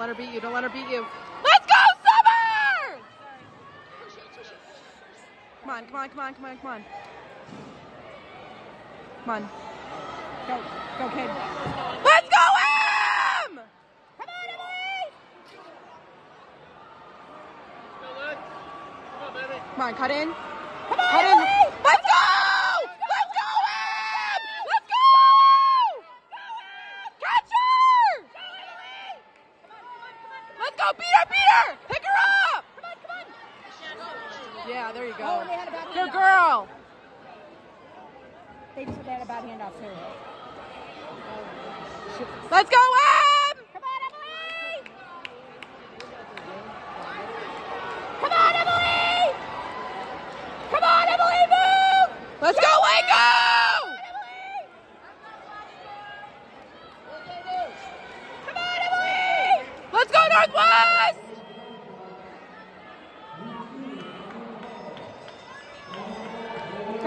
her beat you. Don't let her beat you. Let's go, Summer! Come on, come on, come on, come on, come on. Come on. Go, kid. Let's go, Em! Come on, Emily! Come on, baby. Come on, cut in. Come on, cut Emily! in. Let's go! Let's go, Em! Let's go! Catch her! Let's go, beat her, beat her! Pick her up! Come on, come on! Yeah, there you go. Oh, they had a bad Good handoff. girl. They had a bad handoff too. Let's go, Em! Come on, Emily! Come on, Emily! Come on, Emily, move! Let's go, Waco! Come on, Emily! Let's go, Northwest!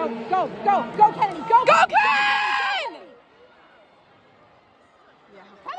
Go, Kennedy, go! Go, Ken! Yeah.